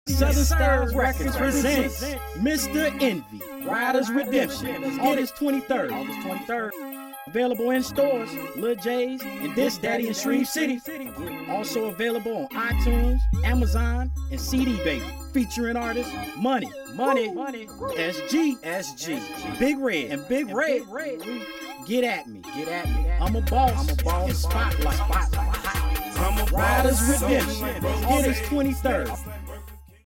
Southern Styles Records presents Mr. Envi, Rydaz Redemption, August 23rd. Available in stores, Lil J's, and This Daddy in Shreve City. Also available on iTunes, Amazon, and CD Baby. Featuring artists Money, SG, Big Red, and Big Red. Get at me. I'm a boss. And Spotlight. I'm a Rydaz Redemption, August 23rd.